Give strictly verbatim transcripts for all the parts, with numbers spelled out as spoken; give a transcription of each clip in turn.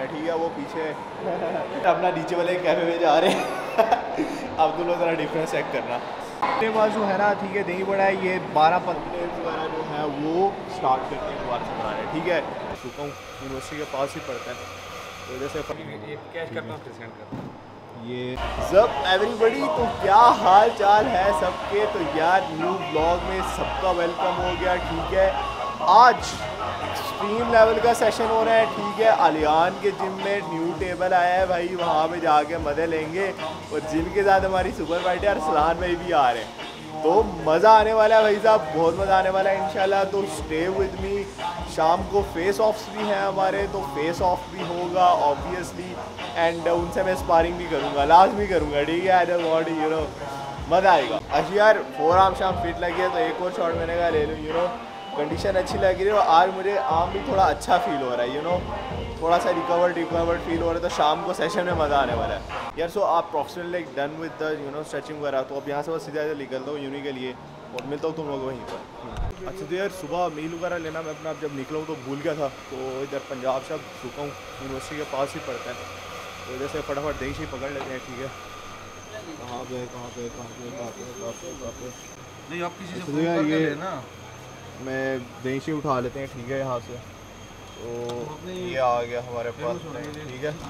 ठीक है, वो पीछे अपना नीचे वाले कैफे में जा रहे हैं। अब तुम लोग ज़रा डिफरेंस चेक करना। मेरे पास जो है ना, ठीक है, दही बड़ा है, ये बारह पंद्रह वगैरह जो है वो स्टार्ट करते हैं दोबारा से बनाने, ठीक है। चुका हूँ, यूनिवर्सिटी के पास ही पढ़ता है, तो जैसे कैश करता हूँ, प्रेजेंट करता हूँ। ये सब एवरीबडी, तो क्या हाल चाल है सबके। तो यार न्यू ब्लॉग में सबका वेलकम हो गया, ठीक है। आज एक्सट्रीम लेवल का सेशन हो रहा है, ठीक है। आलियान के जिम में न्यू टेबल आया है भाई, वहाँ पे जाके मज़े लेंगे। और जिनके साथ हमारी सुपर फाइटर अरसलान भाई भी आ रहे हैं, तो मज़ा आने वाला है भाई साहब, बहुत मज़ा आने वाला है इंशाल्लाह। तो स्टे विद मी। शाम को फेस ऑफ्स भी हैं हमारे, तो फेस ऑफ भी होगा ऑब्वियसली, एंड उनसे मैं स्पारिंग भी करूँगा, लाजमी करूँगा, ठीक है। I don't want you know, मज़ा आएगा। अच्छा यार फोर आर्म शाम फिट लगी है, तो एक और शॉट मैंने कहा ले लूँ, यू नो। कंडीशन अच्छी लग रही है और आज मुझे आर्म भी थोड़ा अच्छा फील हो रहा है, यू नो, थोड़ा सा रिकवर्ड रिकवर्ड फील हो रहा है। तो शाम को सेशन में मज़ा आने वाला है यार। सो आप professional like done with the you know stretching वगैरह, तो अब यहाँ से बस सीधा निकलता हूँ यूनी के लिए और मिलता हूँ तुम लोग वहीं पर। अच्छा तो यार सुबह मील वगैरह लेना मैं अपना जब निकला हूँ तो भूल गया था, तो इधर पंजाब से रुका हूँ, यूनिवर्सिटी के पास ही पड़ता है, तो इधर से फटाफट दही से पकड़ लेते हैं, ठीक है। कहाँ पे कहाँ पे कहाँ पे कहाँ पे कहाँ पे कहाँ पे नहीं, आप किसी से तो फोन यार करके ये लेना। मैं दही से उठा लेते हैं, ठीक है, यहाँ से। तो ये आ गया हमारे पास, ठीक है।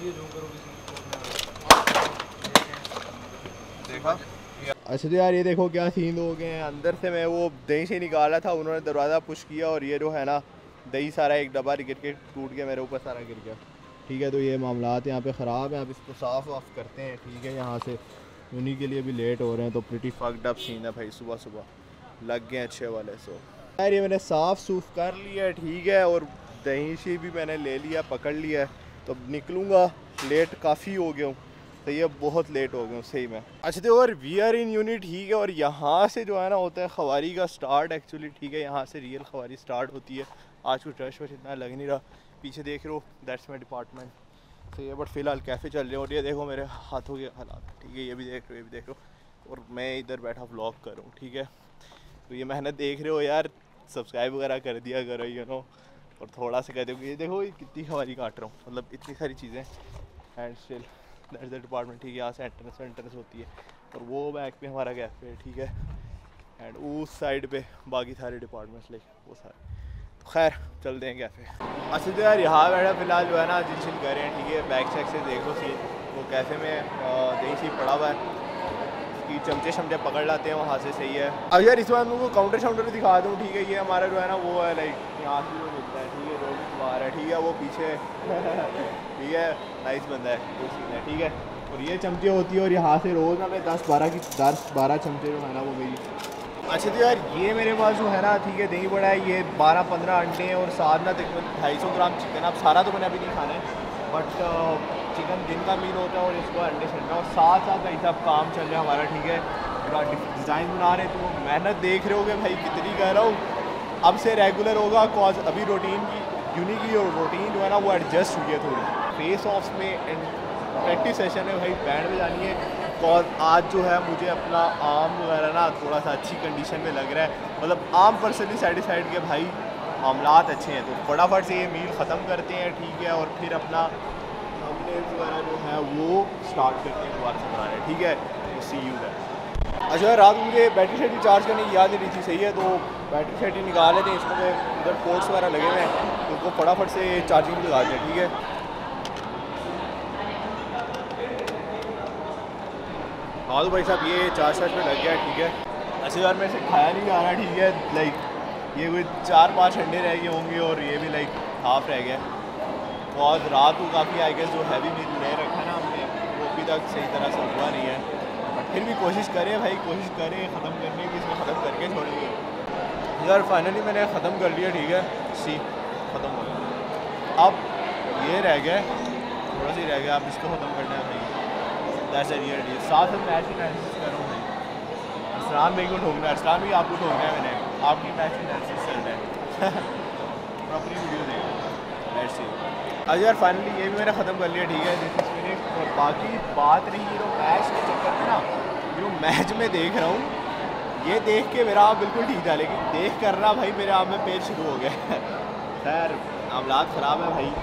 देखा। अच्छा तो यार ये देखो क्या सीन हो गए हैं। अंदर से मैं वो दही से निकाला था, उन्होंने दरवाज़ा पुश किया और ये जो है ना दही सारा एक डब्बा गिर के टूट के मेरे ऊपर सारा गिर गया, ठीक है। तो ये मामलात यहाँ पे ख़राब हैं, आप इसको साफ़ वाफ करते हैं, ठीक है। यहाँ से उन्हीं के लिए भी लेट हो रहे हैं, तो प्रिटी फक्ड अप सीन है भाई, सुबह सुबह लग गए अच्छे वाले। सो यार ये मैंने साफ़ सूफ कर लिया है, ठीक है, और दही से भी मैंने ले लिया, पकड़ लिया है। तो निकलूँगा, लेट काफ़ी हो गया हूँ, तो ये बहुत लेट हो गया हूँ सही में। अच्छा तो और वी आर इन यूनिट, ठीक है। और यहाँ से जो है ना होता है खवारी का स्टार्ट एक्चुअली, ठीक है। यहाँ से रियल खवारी स्टार्ट होती है। आज कुछ रश वश इतना लग नहीं रहा, पीछे देख रहे हो दैट्स माई डिपार्टमेंट, तो ये बट फ़िलहाल कैफ़े चल रहे हैं। और ये देखो मेरे हाथों के हालात, ठीक है, ये भी देख रहे हो, ये भी देख रहे हो, और मैं इधर बैठा व्लॉग कर रहा हूँ, ठीक है। तो ये मेहनत देख रहे हो यार, सब्सक्राइब वगैरह कर दिया करो, यू नो, और थोड़ा सा कहते हो ये देखो ये कितनी खवारी काट रहा हूँ, मतलब इतनी सारी चीज़ें। And still that's the department, ठीक है। यहाँ से एंट्रेंस एंट्रेंस होती है, और वो बैक पे हमारा कैफ़े है, ठीक है। एंड उस साइड पे बाकी सारे डिपार्टमेंट्स लाइक वो सारे, तो खैर चलते हैं कैफ़े। अच्छा तो यार यहाँ बैठा फ़िलहाल जो है ना जिल कर रहे हैं, ठीक है। बैक चेक से देख लो सी, वो कैफ़े में दही सी पड़ा हुआ है, कि चमचे शमचे पकड़ लाते हैं वहाँ से, सही है। अब यार इस बार मैं उनको काउंटर शाउंटर दिखा दूँ, ठीक है। ये हमारा जो है ना वो है लाइक यहाँ से जो मिलता है, ठीक है, रोड बाहर है, ठीक है, वो पीछे ठीक है, नाइस बंदा है, वो सीन है, ठीक है। और ये चमचे होती है, और यहाँ से रोज़ ना मैं दस बारह की दस बारह चमचे जो है ना वो मेरी। अच्छा तो यार ये मेरे पास जो है ना, ठीक है, दही बड़ा है, ये बारह पंद्रह अंडे हैं, और साथ ना तकरीबन ढाई सौ ग्राम चिकन। अब सारा तो मैंने अभी नहीं खाना है, बट चिकन दिन का मील होता है और इसको अंडे चल रहा है, और साथ साथ भाई साहब काम चल रहा है हमारा, ठीक है। पूरा डिज़ाइन बना रहे हैं, तो मेहनत देख रहे होगे भाई कितनी कर रहा हूँ। अब से रेगुलर होगा, कॉज अभी रूटीन की यूनी की और रूटीन जो है ना वो एडजस्ट हुई है थोड़ी। फेस ऑफ्स में एंड प्रैक्टिस सेशन है भाई, बैंड में जानी है। कॉज आज जो है मुझे अपना आर्म वगैरह ना थोड़ा सा अच्छी कंडीशन में लग रहा है, मतलब आर्म पर्सनली सेटिस्फाइड के भाई मामलात अच्छे हैं। तो फटाफट से ये मील ख़त्म करते हैं, ठीक है, और फिर अपना थंबनेल्स वगैरह जो है वो स्टार्ट करते हैं दोबारा से बनाने, ठीक है। तो सी यू है। अच्छा रात को मुझे बैटरी शैटरी चार्ज करने की याद नहीं रही थी, सही है, तो बैटरी शैटरी निकाल लेते हैं। इसको मैं उधर पोर्ट्स वगैरह लगे हुए हैं, तो उनको फटाफट से चार्जिंग लगा दें, ठीक है। हाँ तो भाई साहब ये चार चार्ज पे लग गया, ठीक है। अच्छा यार मेरे से खाया नहीं जा रहा, ठीक है, लाइक ये कोई चार पाँच अंडे रह गए होंगे, और ये भी लाइक हाफ रह गया। और रात को काफ़ी आई गेस जो हैवी मील ले रखा है ना हमने, वो अभी तक सही तरह से हुआ नहीं है, बट फिर भी कोशिश करें भाई, कोशिश करें ख़त्म करने की, इसमें ख़त्म करके छोड़ेंगे। यार फाइनली मैंने ख़त्म कर लिया, ठीक है, सी ख़त्म हो गया। अब ये रह गया, थोड़ा सा ही रह गया, अब इसको ख़त्म करना है भाई। That's a real deal. साथ में मैच एनालिसिस कर रहा हूँ भाई, अरसलान भाई को ठोकना है, अरसलान भी आपको ठोकना है, मैंने आपकी मैच एनालिसिस चल रहा है प्रॉपरली वीडियो देगा, लेट्स सी। आज यार फाइनली ये भी मैंने ख़त्म कर लिया, ठीक है, दिस इज फिनिश। और बाकी बात रही ये मैच के चक्कर में ना, जो मैच में देख रहा हूँ, ये देख के मेरा आप बिल्कुल ठीक था, लेकिन देख कर ना भाई मेरे आप में पेज शुरू हो गया खैर मामलात ख़राब है भाई।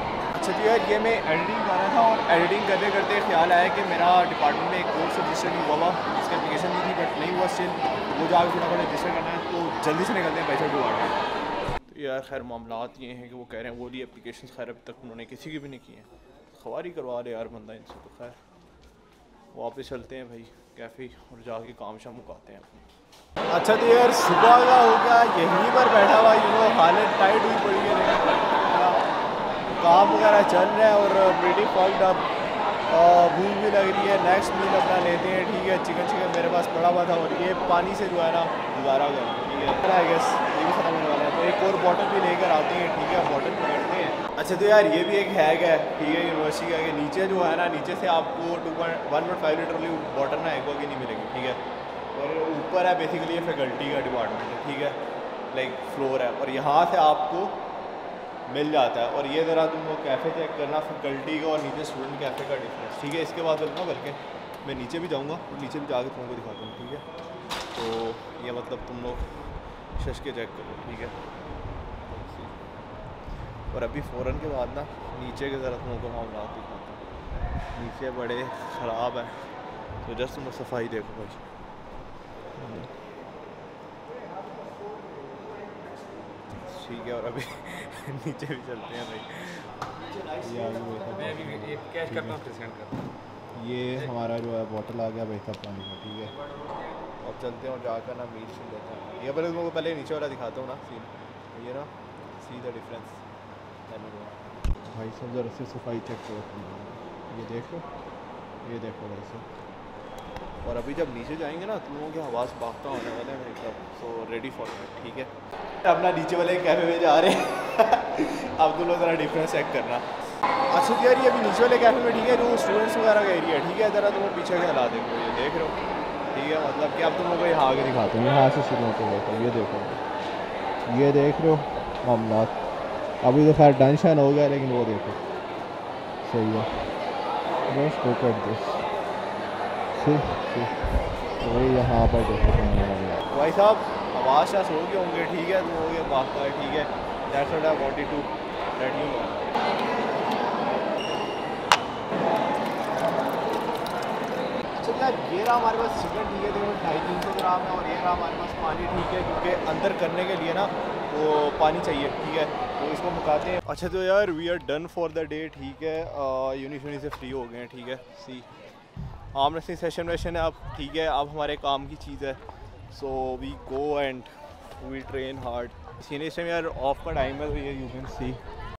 अच्छा तो यार ये मैं एडिटिंग कर रहा था और एडिटिंग करते करते ख्याल आया कि मेरा डिपार्टमेंट में एक कोर्स रजिस्टर नहीं हुआ हुआ, इसकी एप्लीकेशन नहीं थी बट नहीं हुआ स्टिल, वो जाकर फटाफट रजिस्टर करना है, तो जल्दी से निकलते हैं पैसा डिपार्टमेंट। तो यार खैर मामलात ये हैं कि वो कह रहे हैं वो ली एप्लीकेशन खैर अब तक उन्होंने किसी की भी नहीं की है, खवारी करवा रहे यार बंदा इनसे। तो खैर वापस चलते हैं भाई कैफ़े और जाके काम शाम मुकाते हैं अपनी। अच्छा तो यार सुबह का हो गया, यहीं पर बैठा हुआ यू नो हालत टाइट हुई पड़ी है, लेकिन काम वगैरह चल रहा है और प्रीटी फॉल्ट अब भूख भी लग रही है, नेक्स्ट मील अपना लेते हैं। ठीक है, चिकन चिकन मेरे पास पड़ा हुआ था और ये पानी से जो है ना गुजारा गया। ठीक है आई गेस ये भी ख़त्म होने वाला है, तो एक और बॉटल भी लेकर आते हैं। ठीक है बॉटल भी करते हैं। अच्छा तो यार ये भी एक हैक है, ठीक है यूनिवर्सिटी का, कि नीचे जो है ना नीचे से आपको two point one point five litre वाली बॉटल ना एक्वा की नहीं मिलेगी। ठीक है, और ऊपर है बेसिकली ये फैकल्टी का डिपार्टमेंट है। ठीक है, लाइक फ्लोर है और यहाँ से आपको मिल जाता है। और ये ज़रा तुम लोग कैफ़े चेक करना फैकल्टी का और नीचे स्टूडेंट कैफ़े का डिफरेंस। ठीक है, इसके बाद बोलूँगा बल्कि मैं नीचे भी जाऊँगा और नीचे भी जाकर तुमको दिखाता हूँ। ठीक है, तो ये मतलब तुम लोग शश के चेक करो। ठीक है, और अभी फ़ौरन के बाद ना नीचे के ज़रा तुमको मामला दिखाता हूँ, नीचे बड़े ख़राब हैं, तो जस्ट तुम सफाई देखो भाई। ठीक है, और अभी नीचे भी चलते हैं भाई। ये मैं अभी ये कैश करता हूँ फिर सेंड करता हूँ। ये हमारा जो है बॉटल आ गया भाई साहब पानी का। ठीक है, अब चलते हैं और जाकर ना मीट सुन लेते हैं। ये पहले तुमको पहले नीचे वाला दिखाता हूँ ना सीन, ये ना सी द डिफरेंस भाई साहब। ज़रा से सफाई चेक करो, ये देखो ये देखो भाई साहब। और अभी जब नीचे जाएंगे ना तुम लोगों की आवाज़ बागता होने वाले हैं भाई साहब, सो रेडी फॉर दैट। ठीक है, अपना नीचे वाले कैफ़े में जा रहे हैं अब तुम लोग ज़रा डिफरेंस चेक करना। अच्छा तो यार ये अभी नीचे वाले कैफ़े में ठीक है जो स्टूडेंट्स वगैरह का एरिया है। ठीक है, ज़रा तुम पीछे के हिला देखो, ये देख रहे हो। ठीक है, मतलब कि अब तुम लोग को यहाँ आगे दिखाते हैं, यहाँ से शुरू होते देखो, ये देखो ये देख रहे हो मामला। अभी तो खैर डन शन हो गया, लेकिन वो देखो सही है। बस लुक एट दिस, वही यहाँ पर देखो भाई साहब आवाज़ शायद हो गए होंगे। ठीक है, तो हो गया बात है। ठीक है, that's what I wanted to let you know. अच्छा यार ये रहा हमारे पास चिकन। ठीक है, देखो ढाई तीन सौ ग्राम है, और ये रहा हमारे पास पानी। ठीक है, क्योंकि अंदर करने के लिए ना वो पानी चाहिए। ठीक है, तो इसको मुकाते हैं। अच्छा तो यार we are done for the day. ठीक है, यूनी यूनी से फ्री हो गए हैं। ठीक है, सी आम रस्सी सेशन वेशन है अब। ठीक है, अब हमारे काम की चीज़ है, so we go and we train hard. Senior time यार ऑफ का टाइम है, तो ये यू कैन सी